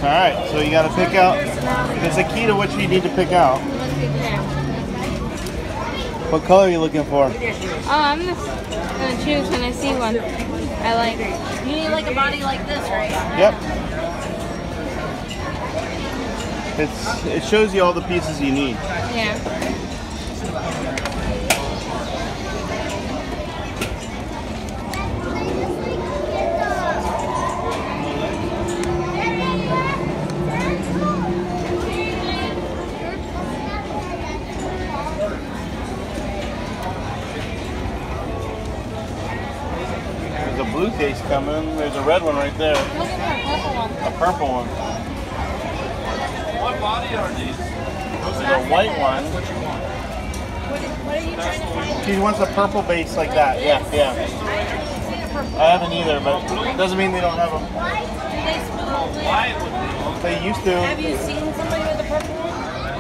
Alright, so you gotta pick out, there's a key to what you need to pick out. What color are you looking for? Oh, I'm just gonna choose when I see one I like. You need like a body like this, right? Yep. It shows you all the pieces you need. Yeah. There's a blue case coming. There's a red one right there. I'm looking for a purple one. A purple one. What body are these? There's a white one. What are you trying to find? She wants a purple base like that. Yeah, yeah. I haven't either, but it doesn't mean they don't have them. Do they smell good? White would be. They used to. Have you seen somebody with a purple one?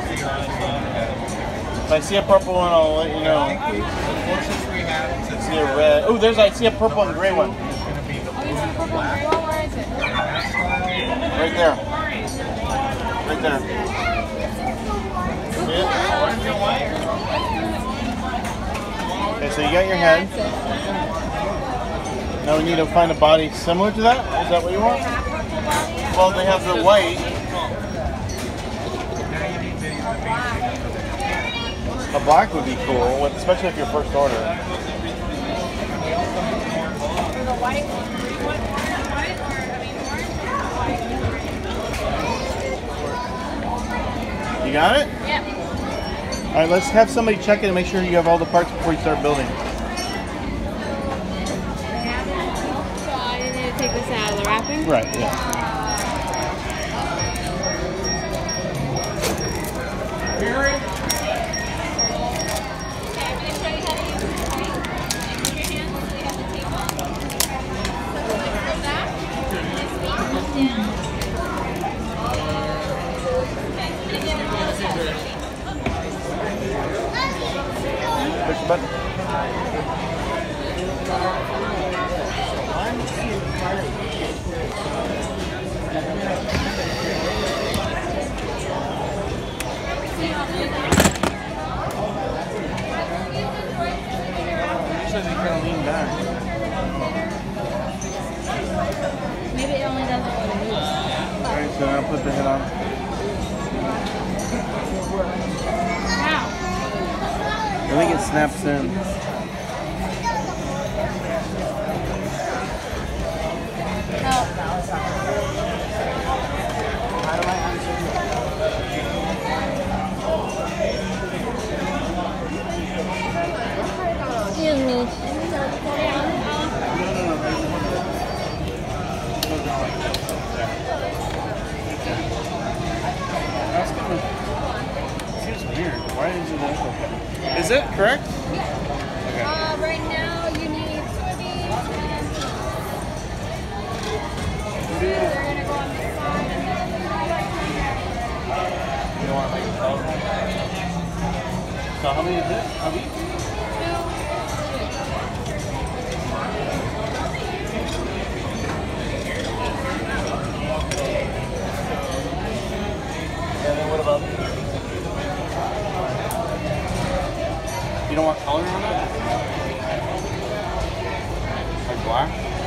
If I see a purple one, I'll let you know. See a red. Oh, I see a purple and gray one. Oh, you see a purple and gray one? Where is it? Right there. Right there. See it? Okay, so you got your head. Now we need to find a body similar to that. Is that what you want? Well, they have the white. A black would be cool, especially if you're first order. The white one? You got it? Yep. All right, let's have somebody check it and make sure you have all the parts before you start building. So I need to take this out of the wrapping? Right, yeah. Push the button. Usually they kind of lean back. Maybe it only does it when it moves. Alright, so now put the head on. Wow. I think it snaps in. Excuse me. Seems weird. Why is it okay? Is it correct? Okay. Right now you need two of these and they're gonna go on this side and then You don't want to make it so? So how many is it? How many? And then what about you don't want color on it? Like black?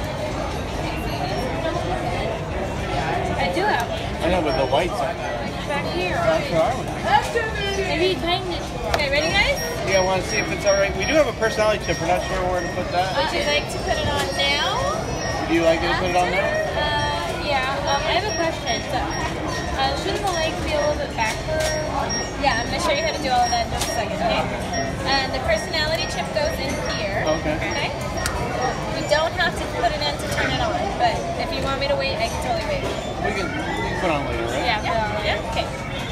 I do have I know, but the white's on there. back here. That's what I would do. Maybe you tighten it. Okay, ready guys? Yeah, I want to see if it's alright. We do have a personality chip. We're not sure where to put that. would you like to put it on now? Would you like to put it on there? Yeah. I have a question. So, shouldn't the legs be a little bit backward? Yeah, I'm gonna show you how to do all of that in just a second, okay? And the personality chip goes in here. Okay. Okay? You don't have to put it in to turn it on, but if you want me to wait, I can totally wait. We can put it on later, right? Yeah. Yeah? Okay.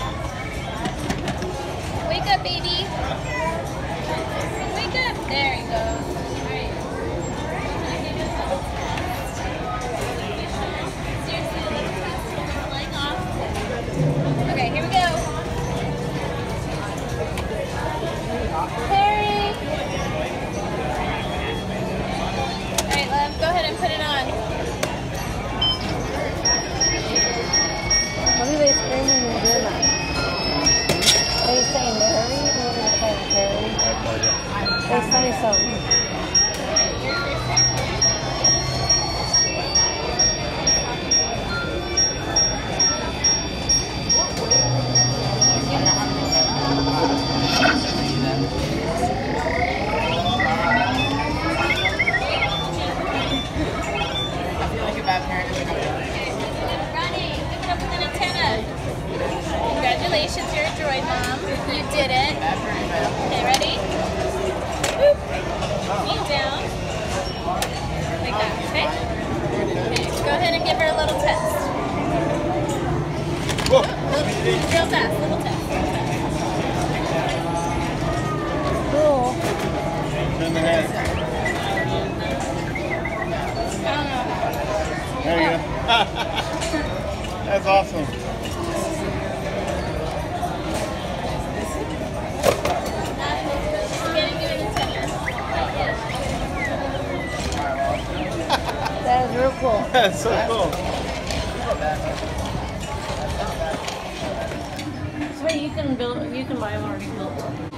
Wake up, baby. Wake up. There you go. Alright. Seriously, take the leg off. Okay, here we go. Harry! Alright, love, go ahead and put it on. Buy me something. Ronnie, give it up with an antenna. Congratulations, you're a droid mom. You did it. Okay, ready? Boop. Knee down. Like that, okay? Okay, go ahead and give her a little test. Whoa. Real fast, little test. Cool. Turn the head. I don't know. There you go. That's awesome. That is real cool. That's so cool. So you can build. You can buy them already built.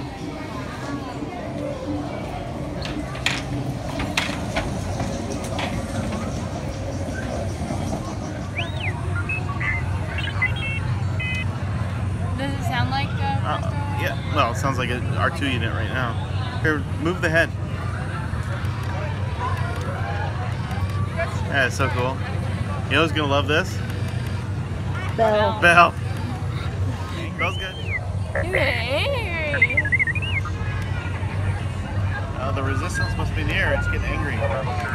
Does it sound like Yeah, well, it sounds like an R2 unit right now. Here, move the head. Yeah, it's so cool. You know who's gonna love this? Bell. Belle. Belle's good. You're angry. The resistance must be near. It's getting angry.